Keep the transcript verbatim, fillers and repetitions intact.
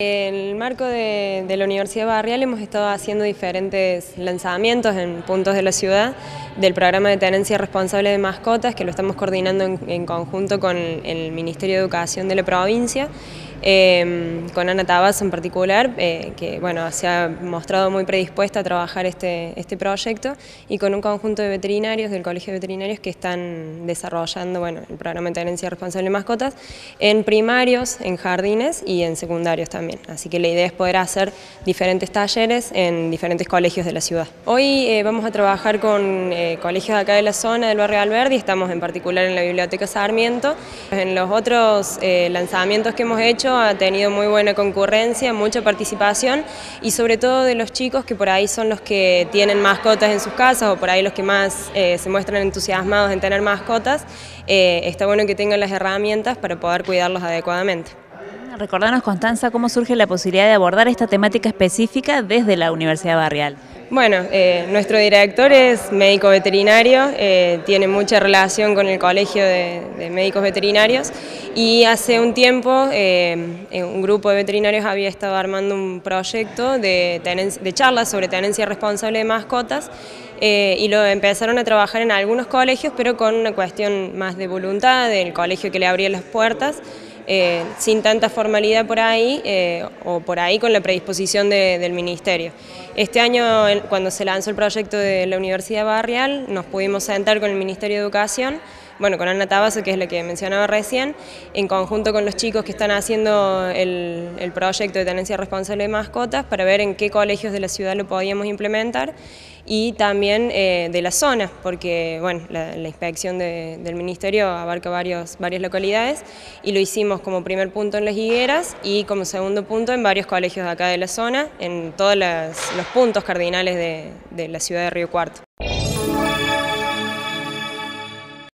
En el marco de, de la Universidad Barrial hemos estado haciendo diferentes lanzamientos en puntos de la ciudad del programa de tenencia responsable de mascotas, que lo estamos coordinando en, en conjunto con el Ministerio de Educación de la provincia, eh, con Ana Tabazo en particular, eh, que bueno, se ha mostrado muy predispuesta a trabajar este, este proyecto, y con un conjunto de veterinarios del Colegio de Veterinarios que están desarrollando bueno, el programa de tenencia responsable de mascotas en primarios, en jardines y en secundarios también. Así que la idea es poder hacer diferentes talleres en diferentes colegios de la ciudad. Hoy eh, vamos a trabajar con eh, colegios de acá de la zona del barrio Alberdi, estamos en particular en la Biblioteca Sarmiento. En los otros eh, lanzamientos que hemos hecho ha tenido muy buena concurrencia, mucha participación, y sobre todo de los chicos que por ahí son los que tienen mascotas en sus casas, o por ahí los que más eh, se muestran entusiasmados en tener mascotas. Eh, está bueno que tengan las herramientas para poder cuidarlos adecuadamente. Recordanos, Constanza, cómo surge la posibilidad de abordar esta temática específica desde la Universidad Barrial. Bueno, eh, nuestro director es médico veterinario, eh, tiene mucha relación con el Colegio de, de Médicos Veterinarios, y hace un tiempo eh, un grupo de veterinarios había estado armando un proyecto de, de charlas sobre tenencia responsable de mascotas, eh, y lo empezaron a trabajar en algunos colegios, pero con una cuestión más de voluntad del colegio que le abría las puertas. Eh, sin tanta formalidad por ahí, eh, o por ahí con la predisposición de, del Ministerio. Este año, cuando se lanzó el proyecto de la Universidad Barrial, nos pudimos sentar con el Ministerio de Educación, bueno, con Ana Tabazo, que es la que mencionaba recién, en conjunto con los chicos que están haciendo el, el proyecto de tenencia responsable de mascotas, para ver en qué colegios de la ciudad lo podíamos implementar, y también eh, de la zona, porque bueno, la, la inspección de, del Ministerio abarca varios, varias localidades, y lo hicimos como primer punto en Las Higueras y como segundo punto en varios colegios de acá de la zona, en todos los, los puntos cardinales de, de la ciudad de Río Cuarto.